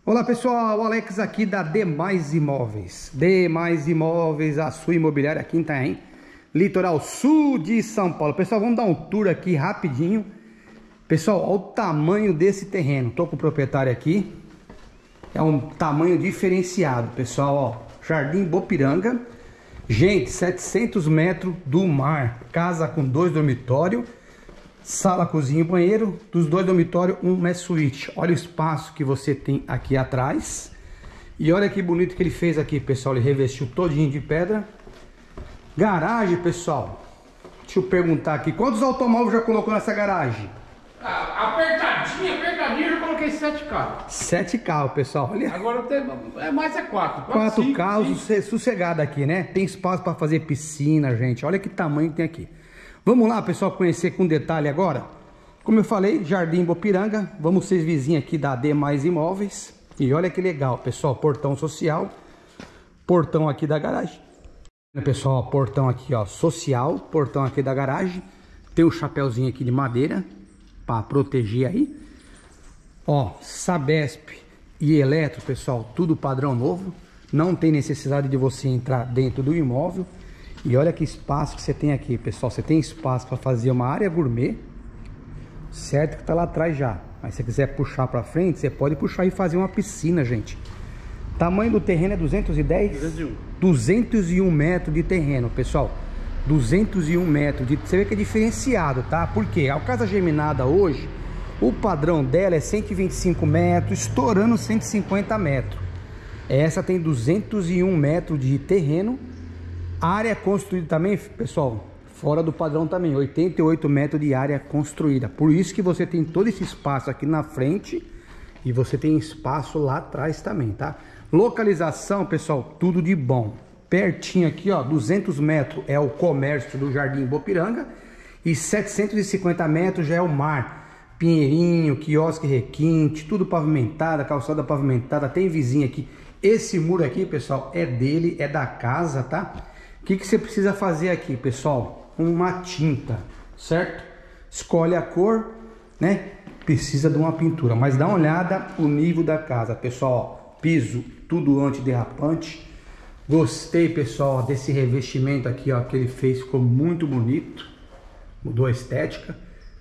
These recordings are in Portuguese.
Olá pessoal, o Alex aqui da Demais Imóveis. Demais Imóveis, a sua imobiliária aqui em Itanhaém, litoral sul de São Paulo. Pessoal, vamos dar um tour aqui rapidinho. Pessoal, olha o tamanho desse terreno. Tô com o proprietário aqui. É um tamanho diferenciado, pessoal, ó. Jardim Bopiranga. Gente, 700 metros do mar. Casa com 2 dormitórios. Sala, cozinha e banheiro. Dos 2 dormitórios, um é suíte. Olha o espaço que você tem aqui atrás. E olha que bonito que ele fez aqui, pessoal. Ele revestiu todinho de pedra. Garagem, pessoal. Deixa eu perguntar aqui. Quantos automóveis já colocou nessa garagem? Apertadinho, eu coloquei 7 carros. 7 carros, pessoal. Olha. Agora tem mais 4. 4 carros sossegado aqui, né? Tem espaço para fazer piscina, gente. Olha que tamanho que tem aqui. Vamos lá, pessoal, conhecer com detalhe agora. Como eu falei, Jardim Bopiranga. Vamos ser vizinhos aqui da Demais Imóveis. E olha que legal, pessoal. Portão social. Portão aqui da garagem. Pessoal, portão aqui, ó, social. Portão aqui da garagem. Tem um chapéuzinho aqui de madeira para proteger aí. Ó, Sabesp e Eletro, pessoal, tudo padrão novo. Não tem necessidade de você entrar dentro do imóvel. E olha que espaço que você tem aqui, pessoal. Você tem espaço para fazer uma área gourmet. Certo que tá lá atrás já. Mas se você quiser puxar para frente, você pode puxar e fazer uma piscina, gente. Tamanho do terreno é 201 metros de terreno, pessoal. 201 metros. Você vê que é diferenciado, tá? Porque a casa geminada hoje, o padrão dela é 125 metros, estourando 150 metros. Essa tem 201 metros de terreno. Área construída também, pessoal, fora do padrão também, 88 metros de área construída. Por isso que você tem todo esse espaço aqui na frente e você tem espaço lá atrás também, tá? Localização, pessoal, tudo de bom. Pertinho aqui, ó, 200 metros é o comércio do Jardim Bopiranga e 750 metros já é o mar. Pinheirinho, quiosque requinte, tudo pavimentado, calçada pavimentada, tem vizinho aqui. Esse muro aqui, pessoal, é dele, é da casa, tá? O que você precisa fazer aqui, pessoal? Uma tinta, certo? Escolhe a cor, né? Precisa de uma pintura, mas dá uma olhada o nível da casa, pessoal. Ó, piso, tudo antiderrapante. Gostei, pessoal, desse revestimento aqui, ó, que ele fez, ficou muito bonito. Mudou a estética.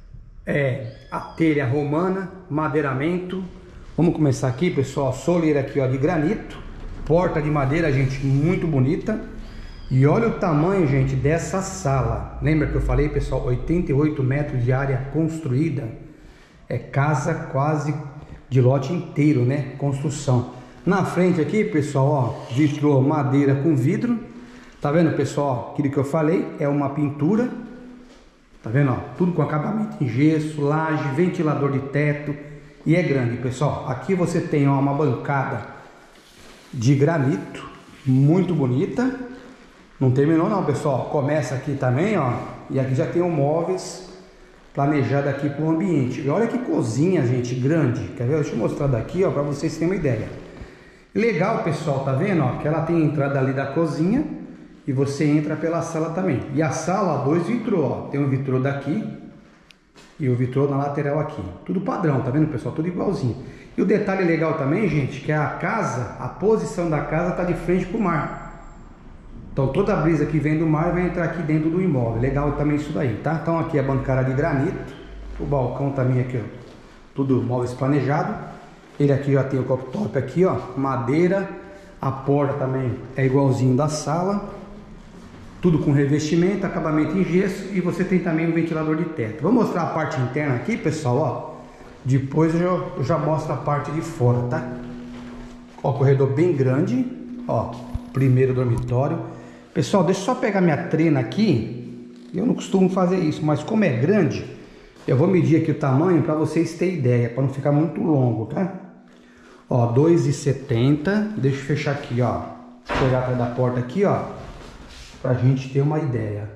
A telha romana, madeiramento. Vamos começar aqui, pessoal. Soleira aqui, ó, de granito. Porta de madeira, gente, muito bonita. E olha o tamanho, gente, dessa sala. Lembra que eu falei, pessoal, 88 metros de área construída. É casa quase de lote inteiro, né? Construção. Na frente aqui, pessoal, ó, vitrô, madeira com vidro. Tá vendo, pessoal? Aquilo que eu falei é uma pintura. Tá vendo, ó? Tudo com acabamento em gesso, laje, ventilador de teto. E é grande, pessoal. Aqui você tem, ó, uma bancada de granito, muito bonita. Não terminou não, pessoal. Começa aqui também, ó. E aqui já tem um móveis planejado aqui para o ambiente. E olha que cozinha, gente, grande. Quer ver? Deixa eu mostrar daqui, ó, para vocês terem uma ideia. Legal, pessoal, tá vendo, ó? Que ela tem a entrada ali da cozinha e você entra pela sala também. E a sala, ó, 2 vitrô, ó. Tem um vitrô daqui e o vitrô na lateral aqui. Tudo padrão, tá vendo, pessoal? Tudo igualzinho. E o detalhe legal também, gente, que a casa, a posição da casa tá de frente pro mar. Então toda a brisa que vem do mar vai entrar aqui dentro do imóvel. Legal também isso daí, tá? Então aqui a bancada de granito. O balcão também aqui, ó. Tudo móveis planejado. Ele aqui já tem o cooktop aqui, ó. Madeira. A porta também é igualzinho da sala. Tudo com revestimento, acabamento em gesso. E você tem também um ventilador de teto. Vou mostrar a parte interna aqui, pessoal, ó. Depois eu já mostro a parte de fora, tá? Ó, corredor bem grande. Ó, primeiro dormitório. Pessoal, deixa eu só pegar minha trena aqui. Eu não costumo fazer isso, mas como é grande, eu vou medir aqui o tamanho para vocês terem ideia, para não ficar muito longo, tá? Ó, 2,70. Deixa eu fechar aqui, ó. Vou pegar atrás da porta aqui, ó, pra gente ter uma ideia.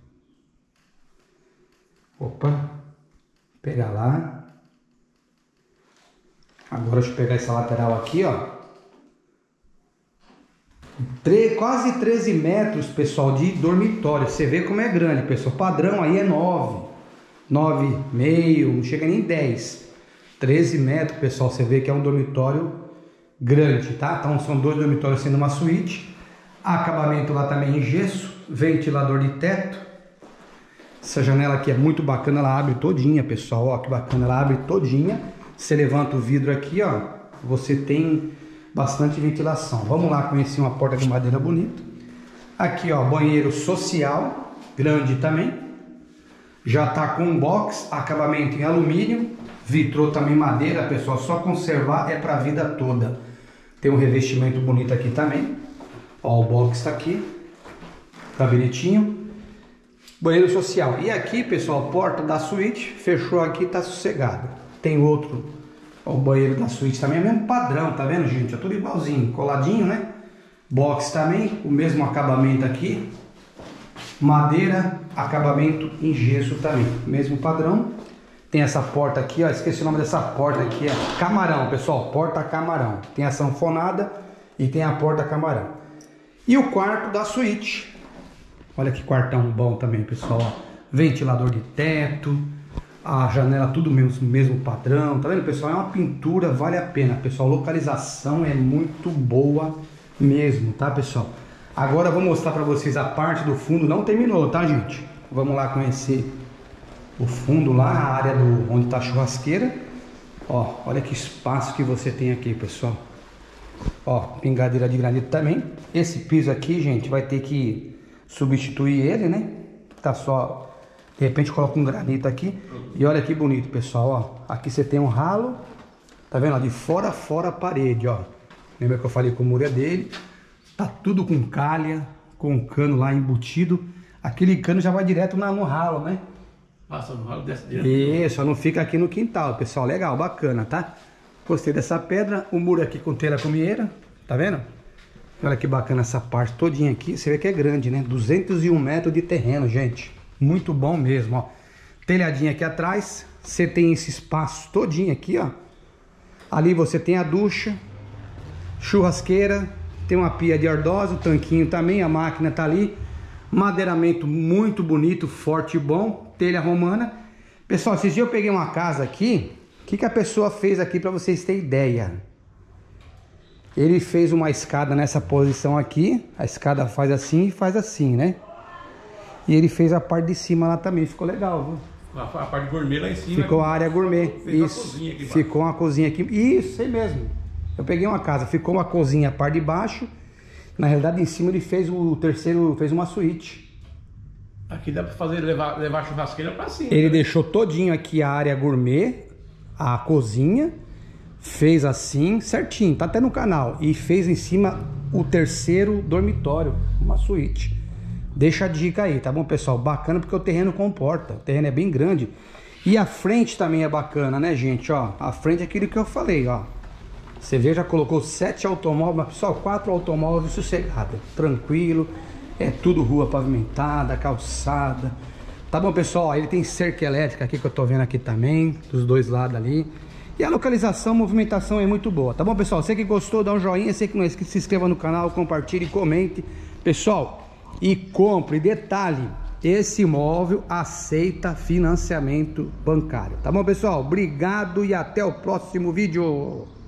Opa. Pegar lá. Agora deixa eu pegar essa lateral aqui, ó. Quase 13 metros, pessoal, de dormitório. Você vê como é grande, pessoal. Padrão aí é 9, 9,5, não chega nem 10. 13 metros, pessoal. Você vê que é um dormitório grande, tá? Então são 2 dormitórios sendo uma suíte. Acabamento lá também em gesso, ventilador de teto. Essa janela aqui é muito bacana, ela abre todinha, pessoal, ó, que bacana, ela abre todinha. Você levanta o vidro aqui, ó, você tem bastante ventilação. Vamos lá conhecer uma porta de madeira bonita. Aqui, ó, banheiro social, grande também. Já tá com um box, acabamento em alumínio, vitrô também madeira, pessoal, só conservar é pra vida toda. Tem um revestimento bonito aqui também. Ó, o box tá aqui, gabinetinho. Banheiro social. E aqui, pessoal, porta da suíte, fechou aqui, tá sossegado. Tem outro, ó, o banheiro da suíte também, é o mesmo padrão, tá vendo, gente? É tudo igualzinho, coladinho, né? Box também, o mesmo acabamento aqui. Madeira, acabamento em gesso também, mesmo padrão. Tem essa porta aqui, ó, esqueci o nome dessa porta aqui, é camarão, pessoal, porta camarão. Tem a sanfonada e tem a porta camarão. E o quarto da suíte. Olha que quartão bom também, pessoal, ó. Ventilador de teto, a janela tudo mesmo padrão, tá vendo, pessoal? É uma pintura, vale a pena, pessoal. Localização é muito boa mesmo, tá, pessoal? Agora eu vou mostrar pra vocês a parte do fundo, não terminou, tá, gente? Vamos lá conhecer o fundo lá, a área onde tá a churrasqueira. Ó, olha que espaço que você tem aqui, pessoal. Ó, pingadeira de granito também. Esse piso aqui, gente, vai ter que substituir ele, né? Tá só, de repente coloca um granito aqui. E olha que bonito, pessoal, ó. Aqui você tem um ralo, tá vendo? Ó, de fora a fora a parede, ó. Lembra que eu falei que o muro é dele? Tá tudo com calha, com o cano lá embutido. Aquele cano já vai direto no ralo, né? Passa no ralo, desce direto. Isso, não fica aqui no quintal, pessoal. Legal, bacana, tá? Gostei dessa pedra. O muro aqui com telha comieira, tá vendo? Olha que bacana essa parte todinha aqui. Você vê que é grande, né? 201 metros de terreno, gente. Muito bom mesmo, ó. Telhadinha aqui atrás. Você tem esse espaço todinho aqui, ó. Ali você tem a ducha, churrasqueira, tem uma pia de ardósia, o tanquinho também, a máquina tá ali. Madeiramento muito bonito, forte e bom. Telha romana. Pessoal, esses dias eu peguei uma casa aqui. O que a pessoa fez aqui para vocês terem ideia? Ele fez uma escada nessa posição aqui. A escada faz assim e faz assim, né? E ele fez a parte de cima lá também. Ficou legal, viu? A parte gourmet lá em cima. Ficou a área gourmet. Isso. Ficou uma cozinha aqui. Isso, aí mesmo. Eu peguei uma casa. Ficou uma cozinha a parte de baixo. Na realidade, em cima ele fez o terceiro, fez uma suíte. Aqui dá pra fazer, levar a churrasqueira pra cima. Ele deixou todinho aqui a área gourmet, a cozinha. Fez assim, certinho, tá até no canal. E fez em cima o terceiro dormitório, uma suíte. Deixa a dica aí, tá bom, pessoal? Bacana porque o terreno comporta, o terreno é bem grande. E a frente também é bacana, né, gente? Ó, a frente é aquilo que eu falei, ó. Você vê, já colocou 7 automóveis, mas pessoal, 4 automóveis sossegados, tranquilo. É tudo rua pavimentada, calçada. Tá bom, pessoal? Ele tem cerca elétrica aqui que eu tô vendo aqui também, dos dois lados ali. E a localização, a movimentação é muito boa. Tá bom, pessoal? Você que gostou, dá um joinha. Você que não é inscrito, se inscreva no canal, compartilhe, comente. Pessoal, e compre. Detalhe, esse imóvel aceita financiamento bancário. Tá bom, pessoal? Obrigado e até o próximo vídeo.